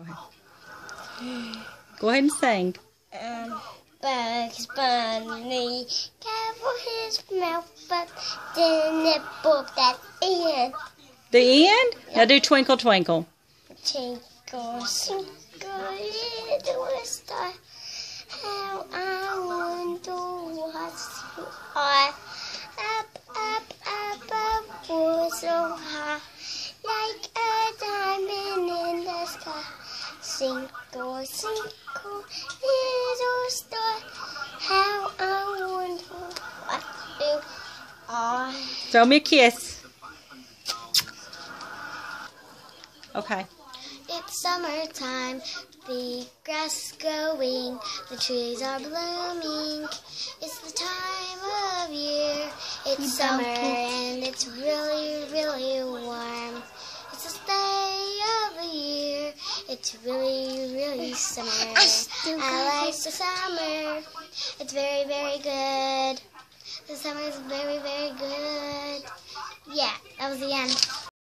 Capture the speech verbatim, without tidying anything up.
Go ahead. Go ahead and sing. Um, Bugs Bunny, careful his mouth, but the nipple that end. The end? Now do Twinkle Twinkle. Twinkle, twinkle, little star, how I wonder what you are. Up, up, up, up, so high, like a diamond in the sky. Twinkle, twinkle, little star, how I wonder what you are. Throw me a kiss. Okay. It's summertime, the grass is growing, the trees are blooming. It's the time of year, it's summer and it's really, really warm. It's the day of the year, it's really, really summer. I like the summer, it's very, very good. The summer is very, very good. Yeah, that was the end.